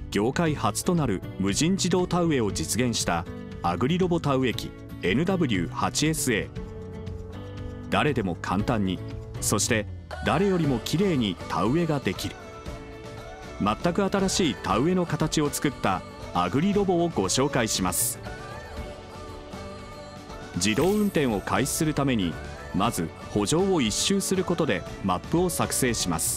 業界初となる無人自動田植えを実現したアグリロボ田植え機 NW8SA。 誰でも簡単に、そして誰よりもきれいに田植えができる。全く新しい田植えの形を作ったアグリロボをご紹介します。自動運転を開始するために、まず圃場を一周することでマップを作成します。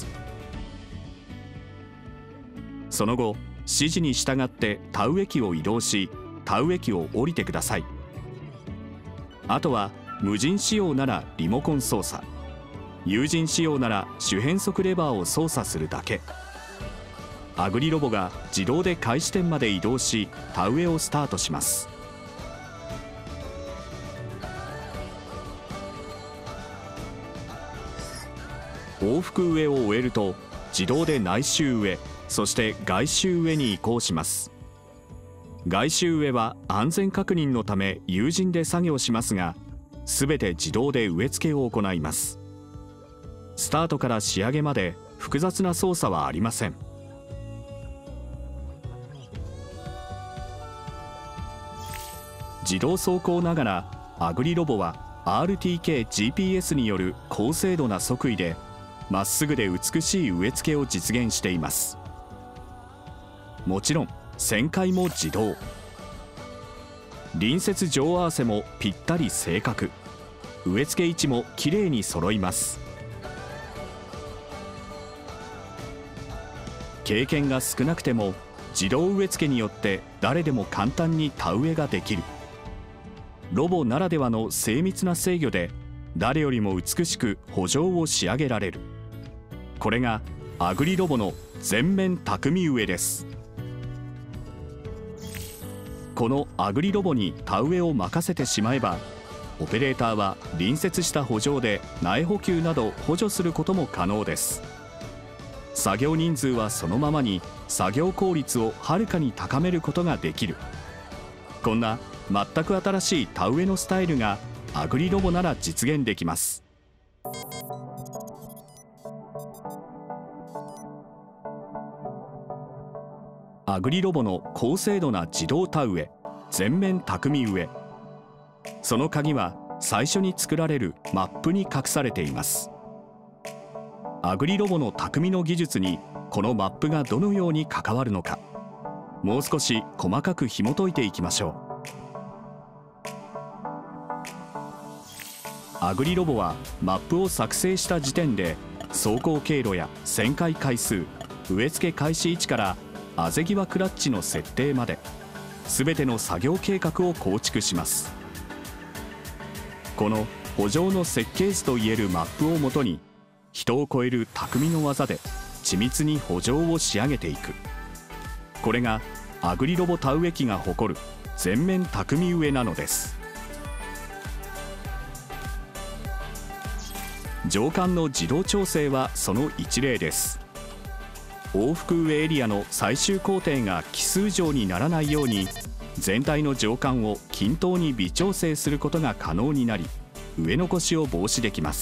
その後、指示に従って田植え機を移動し、田植え機を降りてください。あとは無人仕様ならリモコン操作、有人仕様なら主変速レバーを操作するだけ。アグリロボが自動で開始点まで移動し、田植えをスタートします。往復植えを終えると、自動で内周植え、そして外周植えに移行します。外周植えは安全確認のため有人で作業しますが、すべて自動で植え付けを行います。スタートから仕上げまで複雑な操作はありません。自動走行ながらアグリロボは RTK-GPS による高精度な測位で、まっすぐで美しい植え付けを実現しています。もちろん旋回も自動。隣接上合わせもぴったり正確。植え付け位置もきれいに揃います。経験が少なくても自動植え付けによって誰でも簡単に田植えができる。ロボならではの精密な制御で誰よりも美しく圃場を仕上げられる。これがアグリロボの全面匠植えです。このアグリロボに田植えを任せてしまえば、オペレーターは隣接した圃場で苗補給など補助することも可能です。作業人数はそのままに作業効率をはるかに高めることができる。こんな全く新しい田植えのスタイルがアグリロボなら実現できます。アグリロボの高精度な自動田植え、全面匠植え。その鍵は最初に作られるマップに隠されています。アグリロボの匠の技術にこのマップがどのように関わるのか、もう少し細かく紐解いていきましょう。アグリロボはマップを作成した時点で走行経路や旋回回数、植え付け開始位置からあぜ際クラッチの設定まで全ての作業計画を構築します。この圃場の設計図といえるマップをもとに、人を超える匠の技で緻密に圃場を仕上げていく。これがアグリロボ田植え機が誇る全面匠植えなのです。上間の自動調整はその一例です。往復植えエリアの最終工程が奇数上にならないように、全体の上間を均等に微調整することが可能になり、植え残しを防止できます。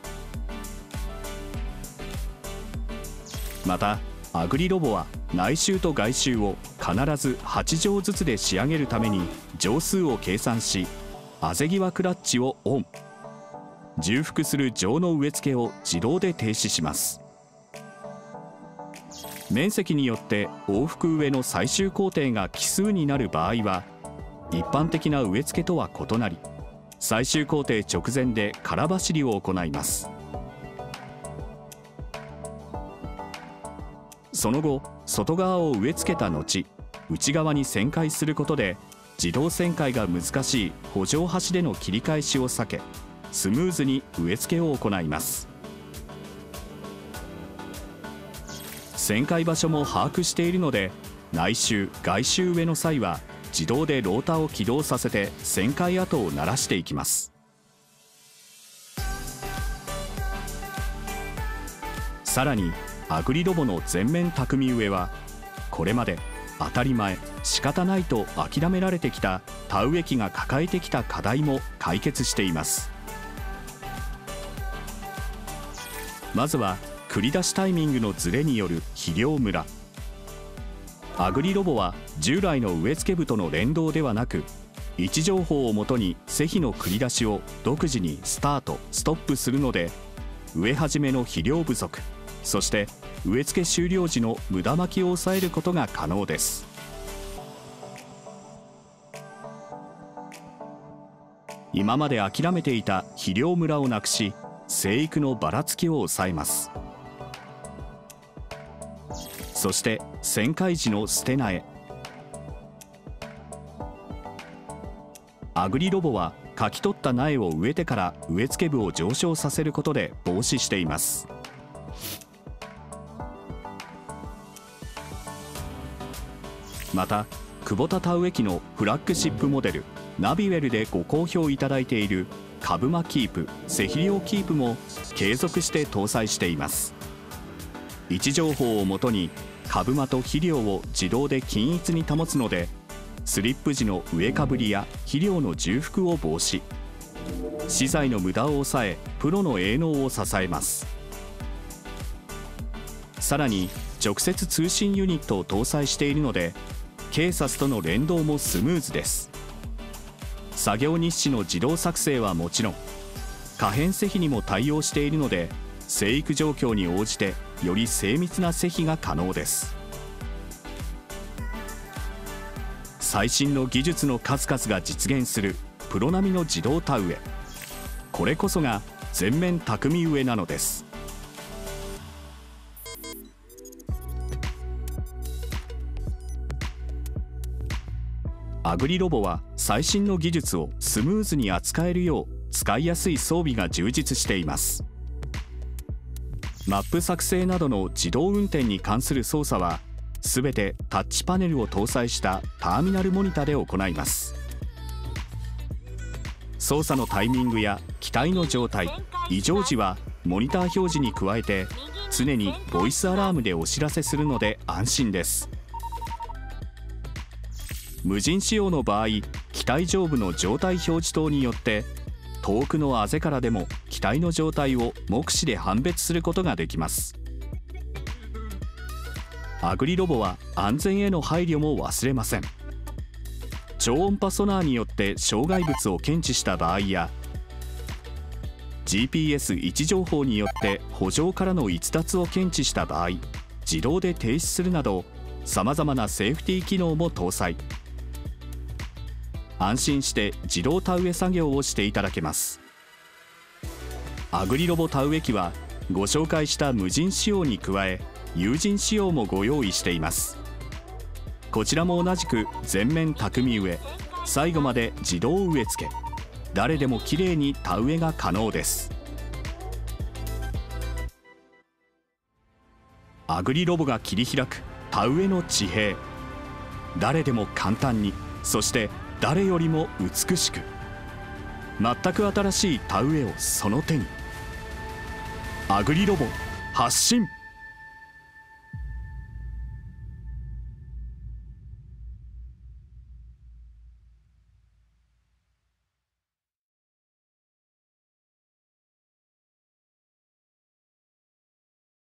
またアグリロボは内周と外周を必ず8乗ずつで仕上げるために乗数を計算し、あぜ際クラッチをオン。重複する上の植え付けを自動で停止します。面積によって往復植えの最終工程が奇数になる場合は、一般的な植え付けとは異なり、最終工程直前で空走りを行います。その後、外側を植え付けた後、内側に旋回することで、自動旋回が難しい圃場端での切り返しを避け、スムーズに植え付けを行います。旋回場所も把握しているので、内周・外周植えの際は自動でローターを起動させて旋回跡を鳴らしていきます。さらにアグリロボの全面匠植えは、これまで当たり前仕方ないと諦められてきた田植え機が抱えてきた課題も解決しています。まずは繰り出しタイミングのズレによる肥料ムラ。 アグリロボは従来の植え付け部との連動ではなく、位置情報をもとに施肥の繰り出しを独自にスタート・ストップするので、植え始めの肥料不足、そして植え付け終了時の無駄まきを抑えることが可能です。今まで諦めていた肥料ムラをなくし、生育のばらつきを抑えます。そして旋回時の捨て苗。アグリロボはかき取った苗を植えてから植え付け部を上昇させることで防止しています。また、クボタ田植え機のフラッグシップモデルナビウェルでご好評いただいている株間キープ、施肥量キープも継続して搭載しています。位置情報をもとに株間と肥料を自動で均一に保つので、スリップ時の植えかぶりや肥料の重複を防止、資材の無駄を抑え、プロの営農を支えます。さらに直接通信ユニットを搭載しているので、ケーサスとの連動もスムーズです。作業日誌の自動作成はもちろん、可変施肥にも対応しているので、生育状況に応じてより精密な施肥が可能です。最新の技術の数々が実現するプロ並みの自動田植え、これこそが全面匠植えなのです。アグリロボは最新の技術をスムーズに扱えるよう使いやすい装備が充実しています。マップ作成などの自動運転に関する操作はすべてタッチパネルを搭載したターミナルモニタで行います。操作のタイミングや機体の状態、異常時はモニター表示に加えて常にボイスアラームでお知らせするので安心です。無人使用の場合、機体上部の状態表示灯によって遠くのあぜからでも機体の状態を目視で判別することができます。アグリロボは安全への配慮も忘れません。超音波ソナーによって障害物を検知した場合や GPS 位置情報によって歩上からの逸脱を検知した場合、自動で停止するなどさまざまなセーフティー機能も搭載。安心して自動田植え作業をしていただけます。アグリロボ田植え機はご紹介した無人仕様に加え有人仕様もご用意しています。こちらも同じく全面匠植え、最後まで自動植え付け、誰でもきれいに田植えが可能です。アグリロボが切り開く田植えの地平、誰でも簡単に、そして誰よりも美しく、全く新しい田植えをその手に。アグリロボ発進。